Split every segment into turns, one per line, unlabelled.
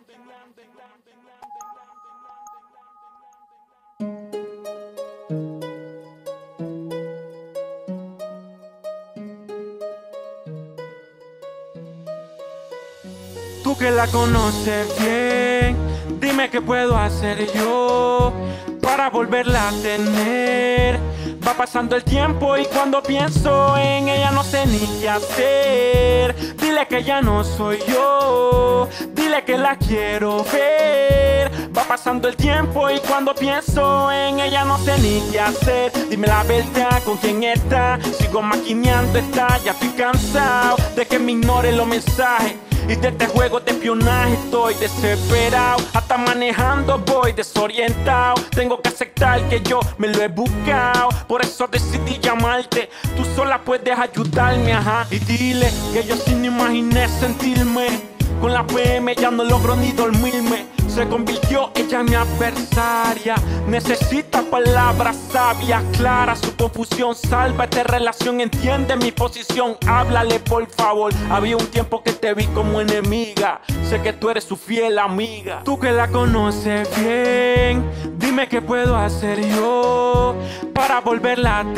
Tú que la conoces bien, dime qué puedo hacer yo para volverla a tener. Va pasando el tiempo y cuando pienso en ella no sé ni qué hacer. Dile que ya no soy yo, dile que la quiero ver. Va pasando el tiempo y cuando pienso en ella no sé ni qué hacer. Dime la verdad, ¿con quién está? Sigo maquineando esta, ya estoy cansado de que me ignore los mensajes. Y de este juego de espionaje estoy desesperado. Hasta manejando voy desorientado. Tengo que aceptar que yo me lo he buscado. Por eso decidí llamarte. Tú sola puedes ayudarme, ajá. Y dile que yo sin imaginé sentirme. Con la PM ya no logro ni dormirme. Se convirtió ella en mi adversaria. Necesita palabras sabias, claras. Su confusión salva esta relación. Entiende mi posición, háblale por favor. Había un tiempo que te vi como enemiga. Sé que tú eres su fiel amiga. Tú que la conoces bien, dime qué puedo hacer yo para volverla a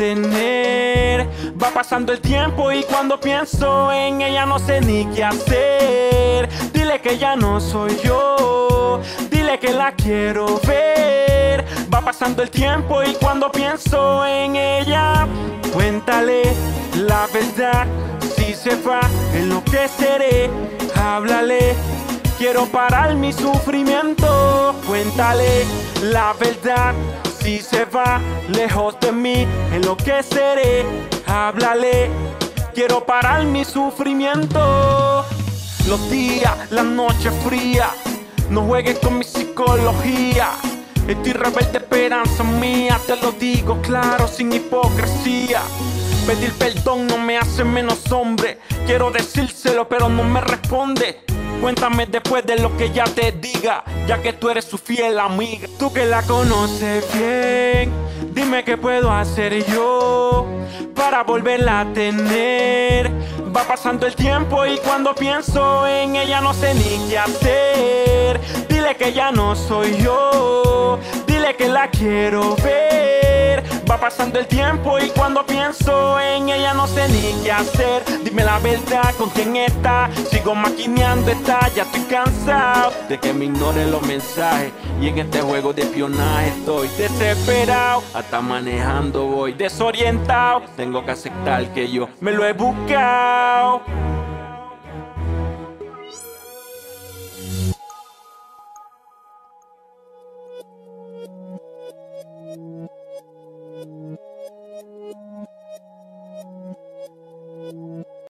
tener. Va pasando el tiempo y cuando pienso en ella no sé ni qué hacer. Dile que ya no soy yo, dile que la quiero ver. Va pasando el tiempo y cuando pienso en ella, cuéntale la verdad. Si se va, enloqueceré. Háblale, quiero parar mi sufrimiento. Cuéntale la verdad. Si se va lejos de mí, enloqueceré. Háblale, quiero parar mi sufrimiento. Los días, la noche fría, no juegues con mi psicología. Estoy rebelde, esperanza mía. Te lo digo claro, sin hipocresía. Pedir perdón no me hace menos hombre. Quiero decírselo, pero no me responde. Cuéntame después de lo que ya te diga, ya que tú eres su fiel amiga. Tú que la conoces bien, dime qué puedo hacer yo para volverla a tener. Va pasando el tiempo y cuando pienso en ella no sé ni qué hacer. Dile que ya no soy yo, dile que la quiero ver. Va pasando el tiempo y cuando pienso en ella no sé ni qué hacer. Dime la verdad, ¿con quién está? Sigo maquineando esta, ya estoy cansado de que me ignoren los mensajes. Y en este juego de espionaje estoy desesperado. Hasta manejando voy desorientado. Tengo que aceptar que yo me lo he buscado.